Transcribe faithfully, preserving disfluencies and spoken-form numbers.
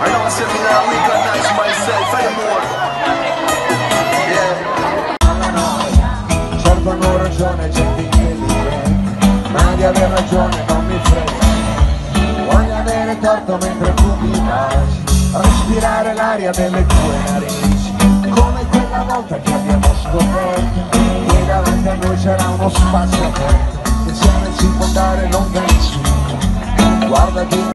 I know it's every now recognize myself anymore. Yeah. Certo hanno ragione gente intelligente, ma di aver ragione non mi frega. Voglio avere torto mentre tu mi baci, respirare l'aria delle tue narici, come quella volta che